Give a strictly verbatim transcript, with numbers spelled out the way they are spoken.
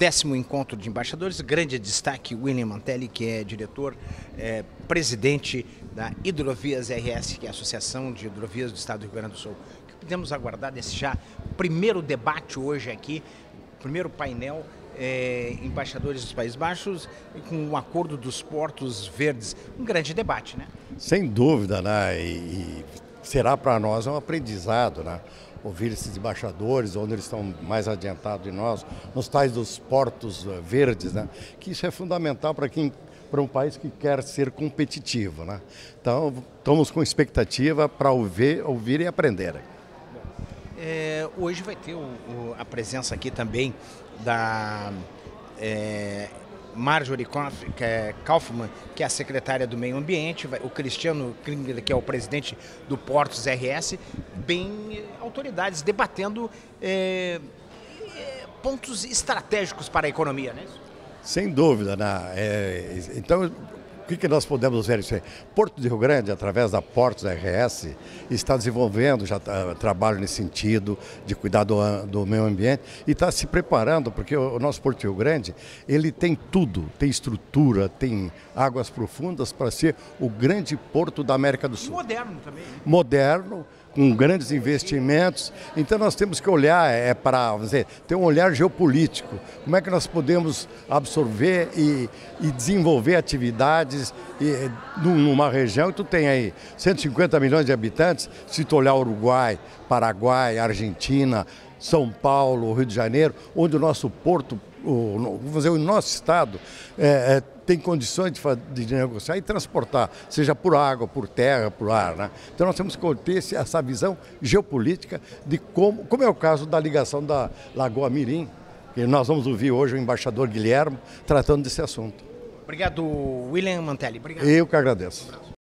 décimo encontro de embaixadores. Grande destaque, William Mantelli, que é diretor, é, presidente da Hidrovias R S, que é a Associação de Hidrovias do Estado do Rio Grande do Sul. O que podemos aguardar desse já primeiro debate hoje aqui, primeiro painel, é, embaixadores dos Países Baixos, com o acordo dos portos verdes. Um grande debate, né? Sem dúvida, né? E, e será para nós um aprendizado, né? Ouvir esses embaixadores, onde eles estão mais adiantados de nós, nos tais dos portos verdes, né? Que isso é fundamental para quem, para um país que quer ser competitivo, né? Então, estamos com expectativa para ouvir, ouvir e aprender. É, hoje vai ter o, o, a presença aqui também da é, Marjorie Kaufmann, que é a secretária do Meio Ambiente, o Cristiano Klinger, que é o presidente do Portos R S, bem autoridades debatendo é, é, pontos estratégicos para a economia, né? Sem dúvida, né? É, então, o que, que nós podemos ver isso aí? Porto de Rio Grande, através da Portos R S, está desenvolvendo já uh, trabalho nesse sentido de cuidar do, do meio ambiente e está se preparando, porque o, o nosso Porto de Rio Grande, ele tem tudo, tem estrutura, tem águas profundas para ser o grande porto da América do Sul. Moderno também. Né? Moderno, com grandes investimentos. Então nós temos que olhar é, para, vamos dizer, ter um olhar geopolítico. Como é que nós podemos absorver e, e desenvolver atividades e, numa região que tu tem aí cento e cinquenta milhões de habitantes, se tu olhar Uruguai, Paraguai, Argentina, São Paulo, Rio de Janeiro, onde o nosso porto, o, vamos dizer, o nosso estado é, é, tem condições de, de negociar e transportar, seja por água, por terra, por ar, né? Então nós temos que ter essa visão geopolítica de como, como é o caso da ligação da Lagoa Mirim, que nós vamos ouvir hoje o embaixador Guilherme tratando desse assunto. Obrigado, William Mantelli. Obrigado. Eu que agradeço.